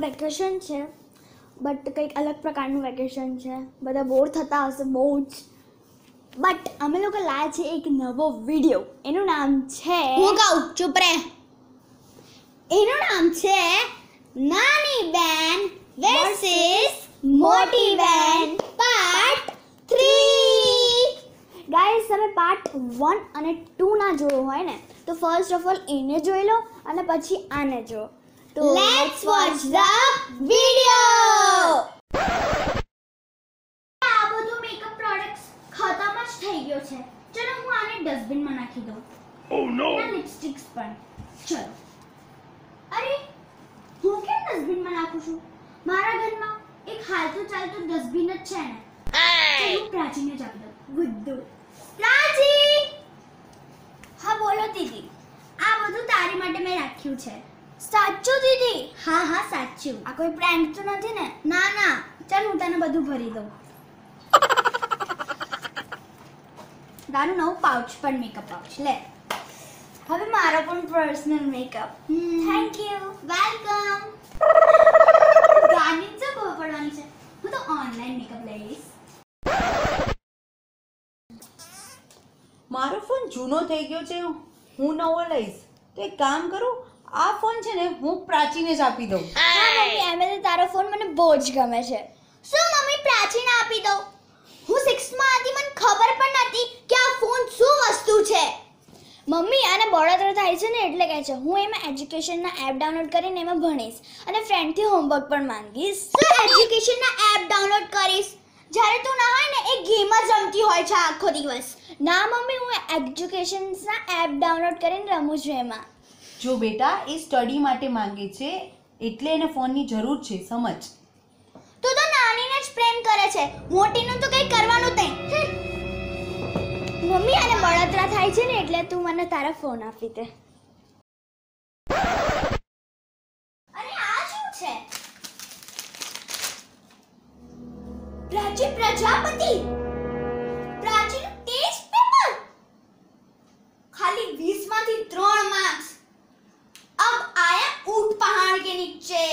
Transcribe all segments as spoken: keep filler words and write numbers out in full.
Vacation છે but કંઈક અલગ પ્રકારનું વેકેશન છે. બધા બોર થતા હશે બહુ જ. બટ અમે લોકો લાવ્યા છે એક નવો વિડીયો. એનું નામ છે હું કહું ચૂપ રહે. એનું નામ છે નાની બેન વર્સિસ મોટી બેન પાર્ટ થ્રી. ગાઈઝ તમે પાર્ટ વન અને ટુ ના જોયો હોય ને તો ફર્સ્ટ ઓફ ઓલ એને જોઈ લો અને પછી આને જો. તો લેટ્સ વોચ ધ વિડિયો. આ બધું મેકઅપ પ્રોડક્ટ્સ ખતમ જ થઈ ગયો છે. ચલો હું આને ડસ્ટબિનમાં નાખી દઉં. Oh no! લિપસ્ટિક્સ પણ. ચલો. અરે હું કેમ ડસ્ટબિનમાં નાખું છું? મારા ઘરમાં એક હાલતો ચાલતો ડસ્ટબિન જ છે ને. હું પ્રાચીને જ આપી દઉં. ગુડ્ડુ. પ્રાચી! હા બોલો દીદી. આ બધું તારી માટે મેં રાખ્યું છે. સાચું દીદી? હા હા સાચું. આ કોઈ પ્રેન્ક તો નથી ને? ના ના. ચાલ હું તને બધું ભરી દઉં. તારું નવું પાઉચ પણ મેકઅપ પાઉચ લે. હવે મારો પણ personal makeup. Thank you. Welcome. ગાર્નિંગ તો બહુ પડવાની છે. હું તો ઓનલાઈન મેકઅપ લઈ લઈશ. મારો ફોન જૂનો થઈ ગયો છે, હું નવો લઈશ. તો એક કામ કરું, આ ફોન છે ને હું પ્રાચીને જ આપી દઉં. હા મમ્મી, એમ તો તારો ફોન મને બહુ જ ગમે છે. શું મમ્મી પ્રાચીને આપી દઉં? હું સિક્સમાં હતી, મને ખબર પણ નથી કે આ ફોન શું વસ્તુ છે. મમ્મી આને બળતરા થાય છે ને એટલે કહે છે હું એમાં એજ્યુકેશનના એપ ડાઉનલોડ કરીને એમાં ભણીશ અને ફ્રેન્ડથી હોમવર્ક પણ માંગીશ. શું એજ્યુકેશનના એપ ડાઉનલોડ કરીશ? જ્યારે તું ના હોય ને એ ગેમ જ રમતી હોય છે આખો દિવસ. ના મમ્મી, હું એજ્યુકેશનના એપ ડાઉનલોડ કરીને રમું છું એમાં. જો બેટા, એ સ્ટડી માટે માંગે છે એટલે એને ફોનની જરૂર છે, સમજ. તું તો નાનીને જ પ્રેમ કરે છે, મોટીનું તો કંઈ કરવાનું નહીં. મમ્મી આને બળતરા થાય છે ને એટલે તું મને તારા ફોન આપી દે. અરે આ શું છે? પ્રાચી પ્રજાપતિ. પ્રાચીનું ટેસ્ટ પેપર. ખાલી વીસ માંથી ત્રણ માર્ક્સ. अब आया ऊंट पहाड़ के नीचे.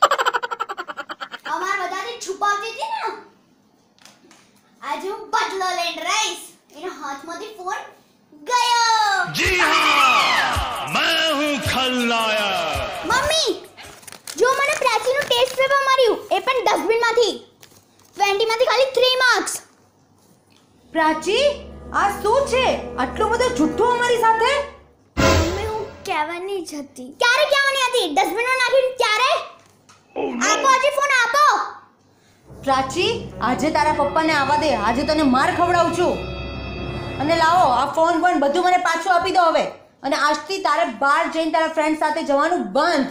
हमार बधाने छुपावती थी ना, आज હું બદલો લઈને રહીશ. એના હાથમાંથી ફોન ગયો. जी हाँ, मैं हूँ खलनायक. મમ્મી જો મને પ્રાચીનું ટેસ્ટ પેપર મળ્યું, એ પણ ડસ્ટબિનમાંથી. વીસ માંથી ખાલી ત્રણ માર્ક્સ. પ્રાચી, આ શું છે? આટલું બધું જૂઠું અમારી સાથે? મમ્મી હું કહેવાની જ હતી. ક્યારે કહેવાની હતી? ડસ્ટબિનમાં નાખીને ત્યારે? Oh no! આપો હજી ફોન આપો. પ્રાચી, આજે તારા પપ્પાને આવવા દે, આજે તને માર ખવડાવું છું. અને લાવો આ ફોન પણ બધું મને પાછું આપી દો હવે. અને આજથી તારે બહાર જઈને તારા ફ્રેન્ડ સાથે જવાનું બંધ.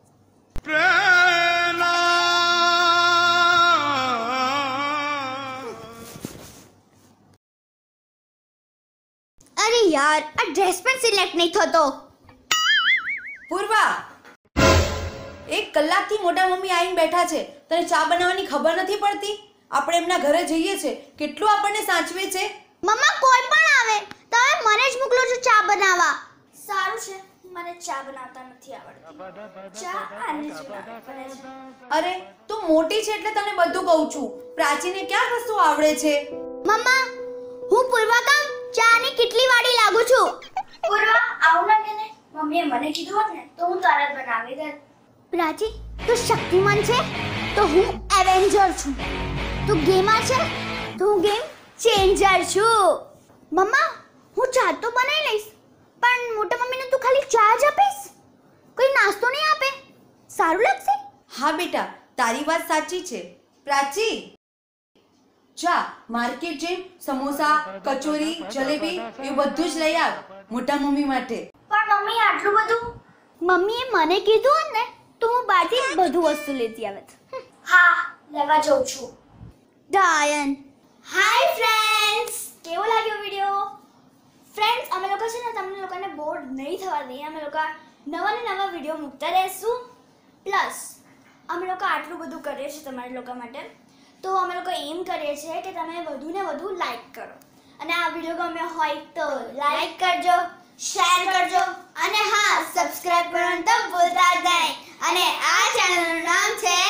અરે યાર, આ ડ્રેસ પણ સિલેક્ટ નહીં થતો. પૂર્વા, એક કલાકથી મોટા મમ્મી આવીને બેઠા છે, તને ચા બનાવવાની ખબર નથી પડતી? આપણે એમના ઘરે જઈએ છે, કેટલું આપણને સાચવે છે. મમ્મા કોઈ પણ આવે, તમે મને જ મોકલો છો ચા બનાવવા. સારું છે, મને ચા બનાવતા નથી આવડતી. ચા આને જ બનાવવી પડે છે. અરે તું મોટી છે એટલે તને બધું કહું છું, પ્રાચીને ક્યાં કશું આવડે છે? મમ્મા, હું પૂર્વા કામ ચાની કેટલી વાડી લાગુ છું. પૂર્વા આવું લાગે ને, મમ્મીએ મને કીધું હોત ને તો હું તરત બનાવી દેત. પ્રાચી, તું શક્તિમાન છે તો હું એવેન્જર છું. તું ગેમર છે તો હું ગેમ ચેન્જર છું. મમ્મા, હું ચા તો બનાવી લઈશ, પણ મોટા મમ્મીને તું ખાલી ચા જ આપીશ? કોઈ નાસ્તો નહીં આપે? સારું લાગશે? હા બેટા, તારી વાત સાચી છે. પ્રાચી, જા માર્કેટ જઈ સમોસા, કચોરી, જલેબી એ બધું જ લઈ આવ મોટા મમ્મી માટે. પણ મમ્મી આટલું બધું? મમ્મીએ મને કીધું હોત ને તો હું બહારથી બધું વસ્તુ લેતી આવત. હા, લેવા જાઉં છું. ડાયન. હાય ફ્રેન્ડ્સ, કેવો લાગ્યો વિડિયો? ફ્રેન્ડ્સ, અમે લોકો છે ને તમને લોકોને બોર નહીં થવા દઈએ. અમે લોકો નવા ને નવા વિડિયો મૂકતા રહેશું. પ્લસ અમે લોકો આટલું બધું કરીએ છીએ તમારા લોકો માટે, તો અમે લોકો એમ કરીએ છીએ કે તમે વધુ ને વધુ લાઈક કરો. અને આ વિડિયો ગમ્યો હોય તો લાઈક કરજો, શેર કરજો અને હા, સબસ્ક્રાઇબ કરવાનું તો ભૂલતા જ નહીં. અને આ ચેનલનું નામ છે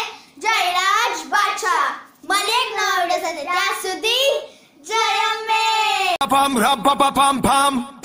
pum, rum, pum, pum, pum, pum.